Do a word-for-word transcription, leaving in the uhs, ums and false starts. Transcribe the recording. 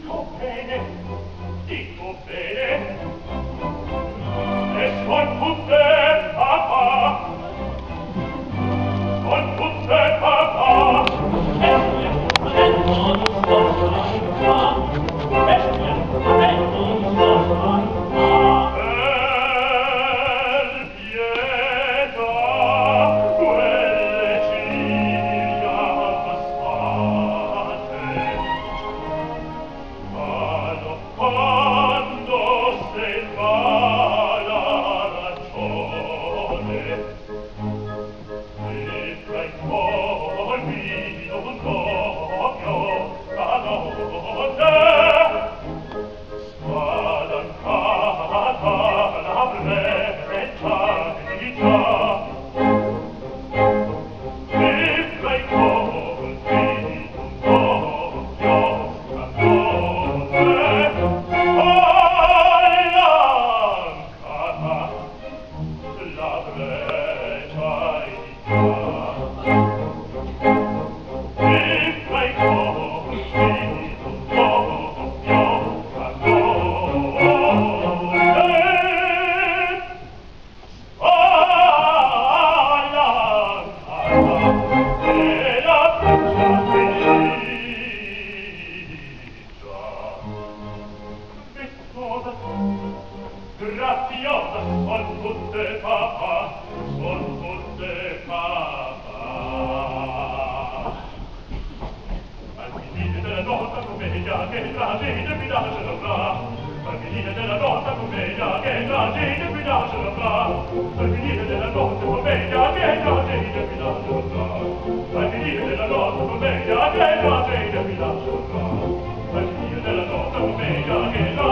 Dico bene, dico bene, e son tutte papà, son tutte papà. E non so fa, e non so fa. Per pietà, quelle ciglia abbassate, vado quando se va la ragione, e tra i cuori non doppio la notte, spalancata la breccia di già, e tra i colpi non doppio la notte, spalancata la breccia di già, e tra i colpi non doppio la notte, graziosa, son tutte papà, son tutte papà. Al finire della nota commedia, che tragedia mi lasciano là. Al finire della nota commedia, che tragedia mi lasciano là. Al finire della nota commedia, che tragedia mi lasciano là. Al finire della nota commedia, che tragedia mi lasciano là. Al finire della nota commedia, che